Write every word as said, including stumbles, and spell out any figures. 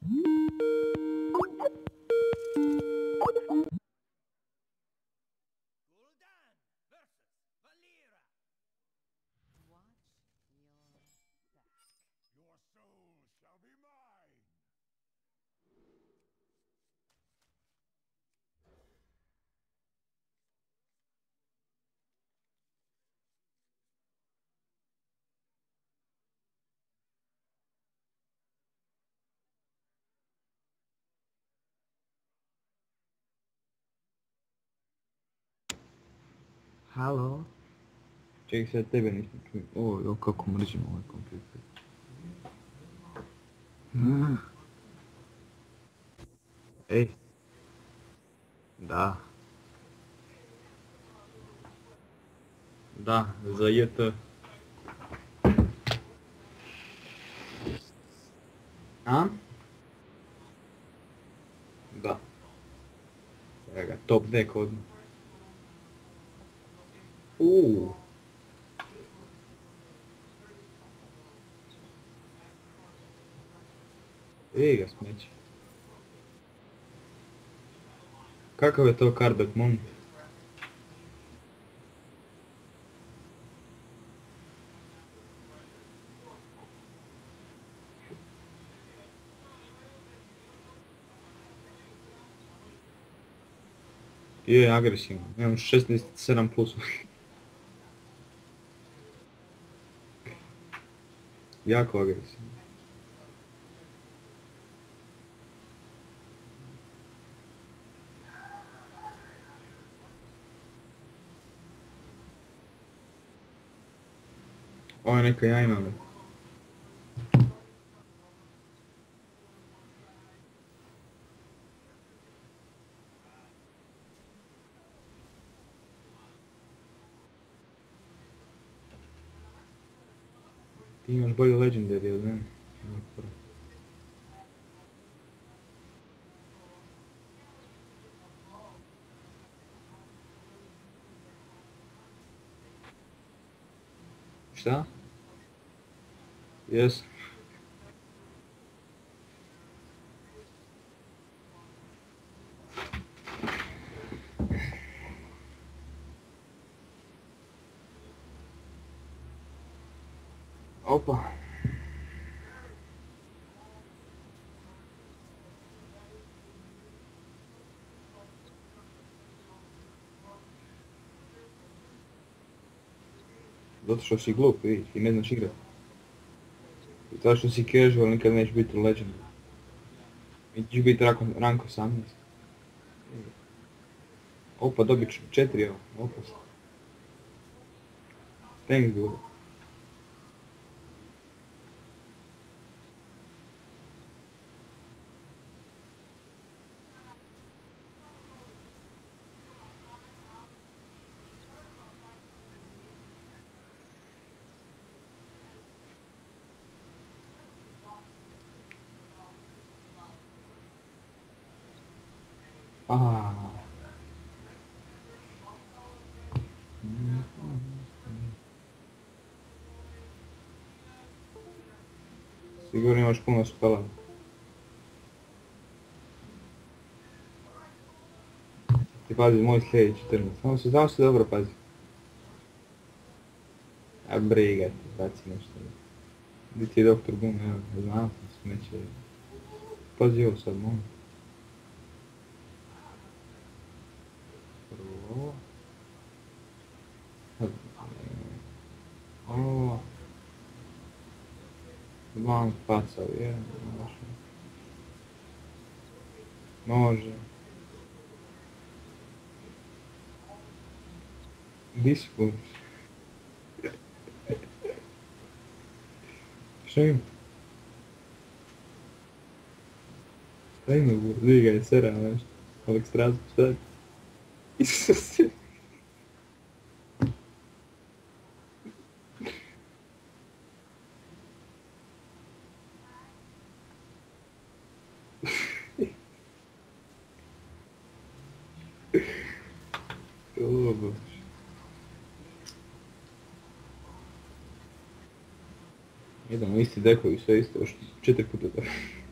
Halo? Čekaj, sad tebe nisam čuo. O, jo, kako mržim ovaj kompjuter. Mm. Ej. Da. Da, za J T. A? Da. Evo ga, top deck odmah. Uuu. Ej ga smeće. Kakav je to cardback moment? Je, agresivno. Imam šesnaest sedam plus. Jako agresivno. Ovo je neka jajna. Ti imaš bolje legendary od mene. Šta? Jes. Opa. Zato što si glup, vidiš, ti ne znaš igrat. I to što si casual nikad nećeš biti u legendu. I ćeš biti rank osamnaest. Opa, dobit ću četiri evo, opasno. Thanks, dude. Aaaa. Sigurno imaš puno spela. Ti pazi moj sljedeći četrnaest. Samo se, samo se dobro pazi. A briga ti, baci nešto. Gdje ti je doktor Boom, evo, znao sam smeće. Pazi ovo sad, molim. Prvo. Ovo. Vam pacav, je, može. Može. Di si puš? Šta ima? Šta ima bu? Vidi ga je sera nešto. Ovak strazu, šta je? Isuse. O bože. Idemo isti dekovi, sve isto, još četiri puta tako.